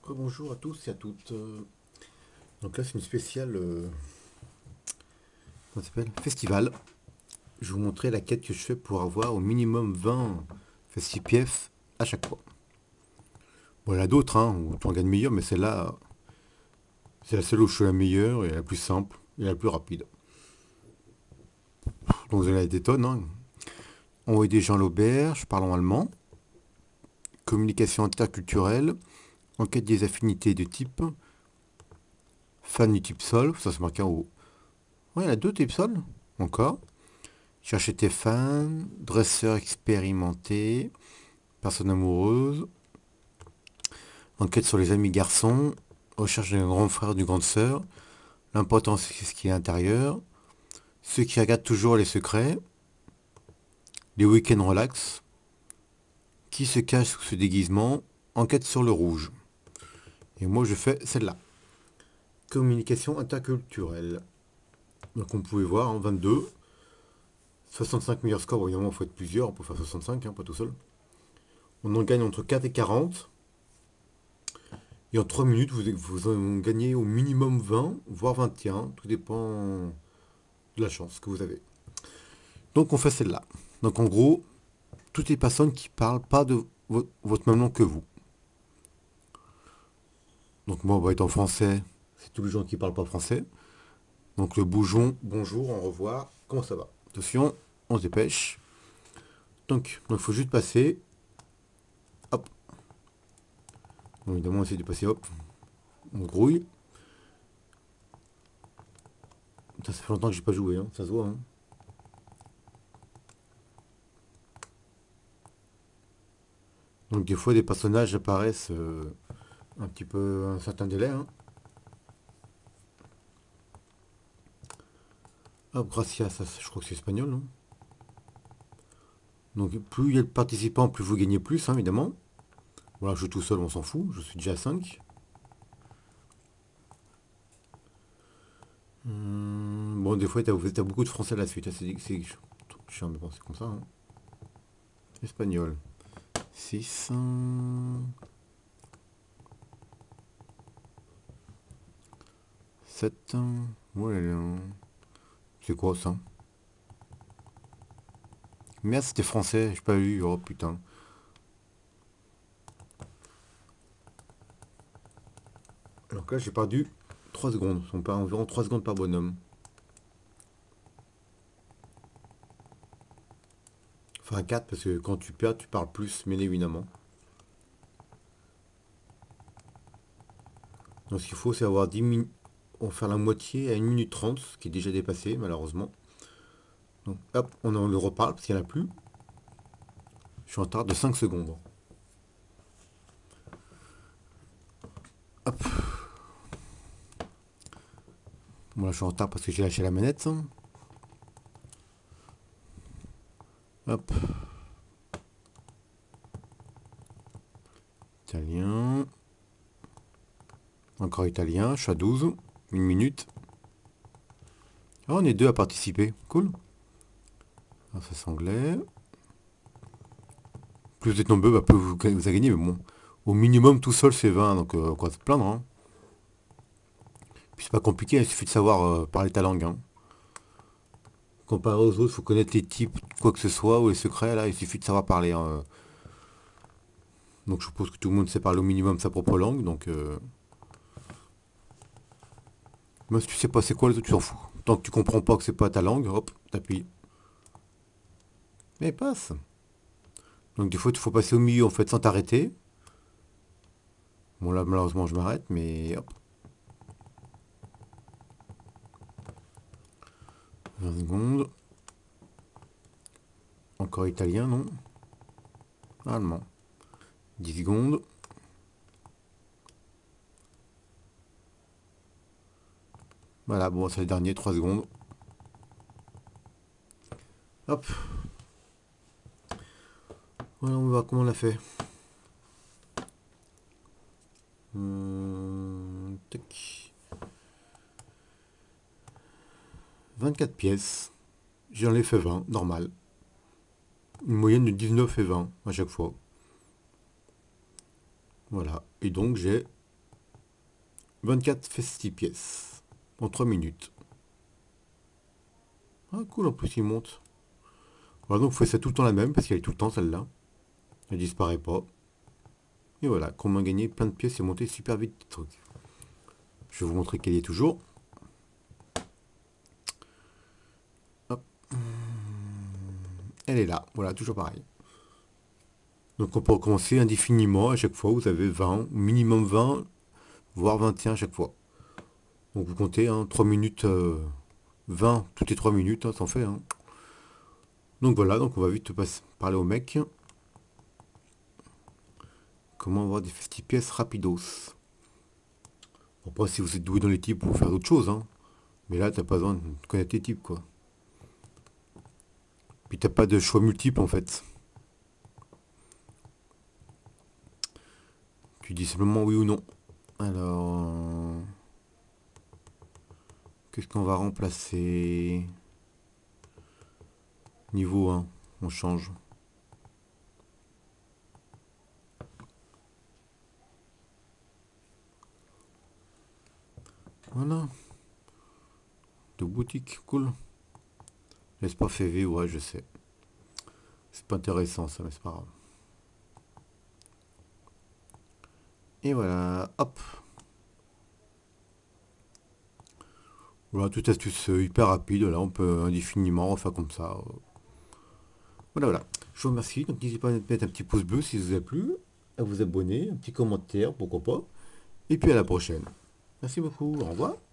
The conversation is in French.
Bonjour à tous et à toutes. Donc là, c'est une spéciale comment ça s'appelle festival. Je vais vous montrer la quête que je fais pour avoir au minimum 20 FestiPF à chaque fois. Bon, il y en a d'autres, hein, où tu en gagnes meilleur, mais celle-là, c'est la seule où je suis la meilleure et la plus simple et la plus rapide. Donc vous avez des tonnes. Hein. Envoyer des gens à l'auberge, parlons allemand. Communication interculturelle. Enquête des affinités de type. Fan du type Sol, ça c'est marqué en haut. Ouais, il y en a deux types Sol, encore. Chercher tes fans, dresseur expérimenté, personne amoureuse, enquête sur les amis garçons, recherche d'un grand frère, d'une grande sœur, l'important c'est ce qui est à l'intérieur, ceux qui regardent toujours les secrets, les week-ends relax, qui se cache sous ce déguisement, enquête sur le rouge. Et moi je fais celle-là. Communication interculturelle. Donc on pouvait voir, hein, 22, 65 meilleurs scores, bon, évidemment il faut être plusieurs pour faire 65, hein, pas tout seul. On en gagne entre 4 et 40. Et en 3 minutes, vous en gagnez au minimum 20, voire 21. Tout dépend de la chance que vous avez. Donc on fait celle-là. Donc en gros, toutes les personnes qui parlent pas de votre même nom que vous. Donc moi, on va être en français. C'est tous les gens qui parlent pas français. Donc le bougeon, bonjour, au revoir, comment ça va? Attention, on se dépêche. Donc il faut juste passer. Hop. Bon, évidemment, on essaie de passer, hop. On grouille. Ça fait longtemps que j'ai pas joué, hein. Ça se voit. Hein. Donc des fois, des personnages apparaissent un petit peu un certain délai. Hein. Hop, Gracia, ça, je crois que c'est espagnol. Non. Donc plus il y a de participants, plus vous gagnez plus, hein, évidemment. Voilà, je suis tout seul, on s'en fout. Je suis déjà à 5. Bon, des fois, t'as beaucoup de français à la suite. Hein, c'est chiant, mais bon, c'est comme ça. Hein. Espagnol. 6. 7. Ouais, c'est quoi ça? Merde, c'était français, j'ai pas eu. Oh putain. Donc là, j'ai perdu 3 secondes. On perd environ 3 secondes par bonhomme. Enfin 4 parce que quand tu perds, tu parles plus, mais évidemment. Donc ce qu'il faut, c'est avoir 10 minutes. On va faire la moitié à 1 minute 30, ce qui est déjà dépassé, malheureusement. Donc hop, on en le reparle parce qu'il n'y en a plus. Je suis en retard de 5 secondes. Hop. Bon là, je suis en retard parce que j'ai lâché la manette. Hop. Italien. Encore italien. Je suis à 12. 1 minute. Ah, on est deux à participer. Cool. Ah, ça c'est anglais. Plus vous êtes nombreux, bah, plus vous avez gagné. Mais bon, au minimum, tout seul, c'est 20. Donc, on va se plaindre. Hein. Puis c'est pas compliqué. Il suffit de savoir parler ta langue. Hein. Comparé aux autres, il faut connaître les types, quoi que ce soit, ou les secrets. Là, il suffit de savoir parler. Hein. Donc, je suppose que tout le monde sait parler au minimum sa propre langue. Donc, même si tu sais pas c'est quoi, les autres, tu t'en fous. Tant que tu comprends pas que c'est pas ta langue, hop, t'appuies. Mais passe. Donc des fois, il faut passer au milieu en fait sans t'arrêter. Bon là, malheureusement, je m'arrête, mais hop. 20 secondes. Encore italien, non? Allemand. 10 secondes. Voilà, bon, c'est le dernier, 3 secondes. Hop. Voilà, on va voir comment on l'a fait. Tac. 24 pièces. J'en ai fait 20, normal. Une moyenne de 19 et 20 à chaque fois. Voilà. Et donc j'ai 24 festi-pièces en 3 minutes. Ah cool, en plus il monte. Voilà, donc vous faites ça tout le temps la même, parce qu'elle est tout le temps celle-là. Elle disparaît pas. Et voilà, comment gagner plein de pièces et monter super vite des trucs. Je vais vous montrer qu'elle y est toujours. Hop. Elle est là, voilà, toujours pareil. Donc on peut recommencer indéfiniment à chaque fois, vous avez 20, minimum 20, voire 21 à chaque fois. Donc vous comptez, hein, 3 minutes, 20, toutes les 3 minutes, hein, ça en fait. Hein. Donc voilà, donc on va vite parler au mec. Comment avoir des festi-pièces rapidos. Après, si vous êtes doué dans les types, vous pouvez faire d'autres choses. Hein. Mais là, t'as pas besoin de connaître les types, quoi. Puis t'as pas de choix multiples, en fait. Tu dis simplement oui ou non. Alors, qu'est-ce qu'on va remplacer? Niveau 1, on change. Voilà, de boutique, cool. L'espace FV, ouais, je sais. C'est pas intéressant ça, mais c'est pas grave. Et voilà, hop. Voilà, toute astuce hyper rapide. Là, on peut indéfiniment refaire comme ça. Voilà, voilà. Je vous remercie. Donc, n'hésitez pas à mettre un petit pouce bleu si ça vous a plu, à vous abonner, un petit commentaire, pourquoi pas. Et puis à la prochaine. Merci beaucoup. Au revoir.